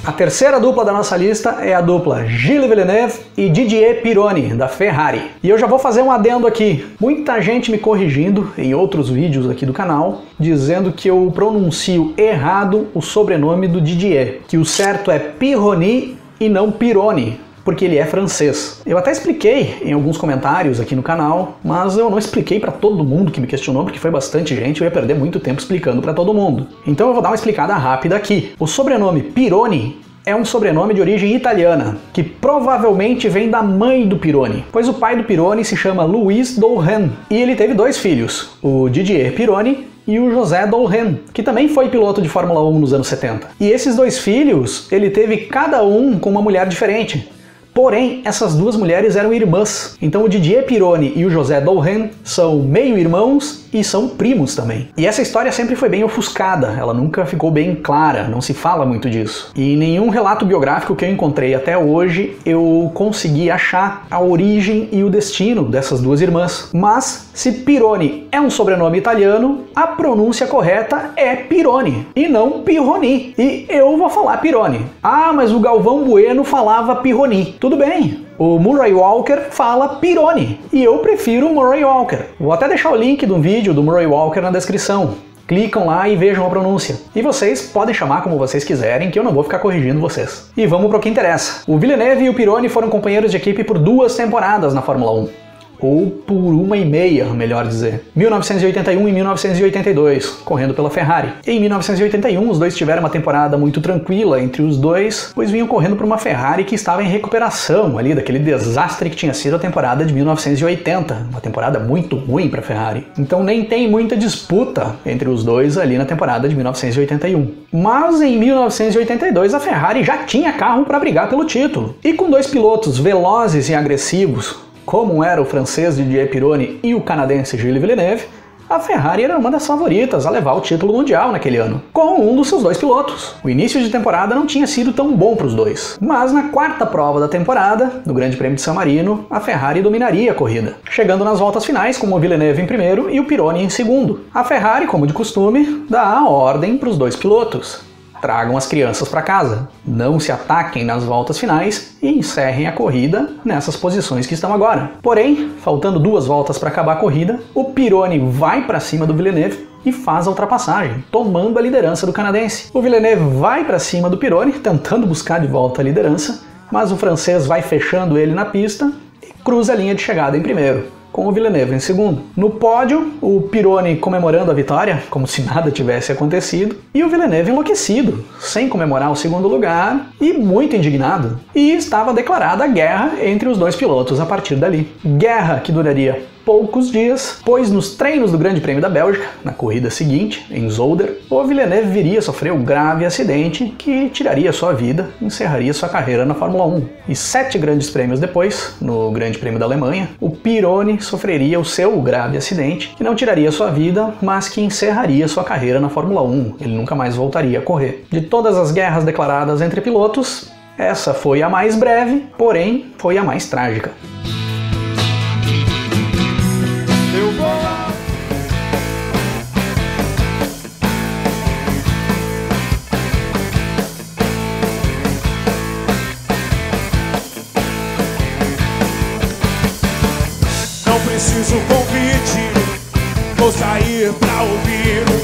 A terceira dupla da nossa lista é a dupla Gilles Villeneuve e Didier Pironi, da Ferrari. E eu já vou fazer um adendo aqui. Muita gente me corrigindo em outros vídeos aqui do canal, dizendo que eu pronuncio errado o sobrenome do Didier, que o certo é Pironi e não Pironi, porque ele é francês. Eu até expliquei em alguns comentários aqui no canal, mas eu não expliquei para todo mundo que me questionou, porque foi bastante gente, eu ia perder muito tempo explicando para todo mundo. Então eu vou dar uma explicada rápida aqui. O sobrenome Pironi é um sobrenome de origem italiana, que provavelmente vem da mãe do Pironi, pois o pai do Pironi se chama Louis Doulhan, e ele teve dois filhos, o Didier Pironi e o José Doulhan, que também foi piloto de Fórmula 1 nos anos 70. E esses dois filhos, ele teve cada um com uma mulher diferente. Porém, essas duas mulheres eram irmãs. Então o Didier Pironi e o José Doulhan são meio-irmãos e são primos também. E essa história sempre foi bem ofuscada, ela nunca ficou bem clara, não se fala muito disso. E em nenhum relato biográfico que eu encontrei até hoje eu consegui achar a origem e o destino dessas duas irmãs. Mas, se Pironi é um sobrenome italiano, a pronúncia correta é Pironi e não Pironi. E eu vou falar Pironi. Ah, mas o Galvão Bueno falava Pironi. Tudo bem, o Murray Walker fala Pironi e eu prefiro o Murray Walker. Vou até deixar o link do vídeo do Murray Walker na descrição. Clicam lá e vejam a pronúncia. E vocês podem chamar como vocês quiserem, que eu não vou ficar corrigindo vocês. E vamos para o que interessa. O Villeneuve e o Pironi foram companheiros de equipe por 2 temporadas na Fórmula 1. Ou por 1,5, melhor dizer. 1981 e 1982, correndo pela Ferrari. Em 1981, os dois tiveram uma temporada muito tranquila entre os dois, pois vinham correndo por uma Ferrari que estava em recuperação ali daquele desastre que tinha sido a temporada de 1980, uma temporada muito ruim para a Ferrari. Então nem tem muita disputa entre os dois ali na temporada de 1981. Mas em 1982 a Ferrari já tinha carro para brigar pelo título. E com dois pilotos velozes e agressivos, como era o francês Didier Pironi e o canadense Gilles Villeneuve, a Ferrari era uma das favoritas a levar o título mundial naquele ano, com um dos seus dois pilotos. O início de temporada não tinha sido tão bom para os dois, mas na quarta prova da temporada, no Grande Prêmio de San Marino, a Ferrari dominaria a corrida, chegando nas voltas finais com o Villeneuve em primeiro e o Pironi em segundo. A Ferrari, como de costume, dá a ordem para os dois pilotos: tragam as crianças para casa, não se ataquem nas voltas finais e encerrem a corrida nessas posições que estão agora. Porém, faltando 2 voltas para acabar a corrida, o Pironi vai para cima do Villeneuve e faz a ultrapassagem, tomando a liderança do canadense. O Villeneuve vai para cima do Pironi, tentando buscar de volta a liderança, mas o francês vai fechando ele na pista e cruza a linha de chegada em primeiro, com o Villeneuve em segundo. No pódio, o Pironi comemorando a vitória, como se nada tivesse acontecido, e o Villeneuve enlouquecido, sem comemorar o segundo lugar e muito indignado. E estava declarada a guerra entre os dois pilotos a partir dali. Guerra que duraria poucos dias, pois nos treinos do Grande Prêmio da Bélgica, na corrida seguinte, em Zolder, o Villeneuve viria a sofrer um grave acidente que tiraria sua vida e encerraria sua carreira na Fórmula 1. E 7 grandes prêmios depois, no Grande Prêmio da Alemanha, o Pironi sofreria o seu grave acidente, que não tiraria sua vida, mas que encerraria sua carreira na Fórmula 1. Ele nunca mais voltaria a correr. De todas as guerras declaradas entre pilotos, essa foi a mais breve, porém foi a mais trágica. Não preciso convite, vou sair pra ouvir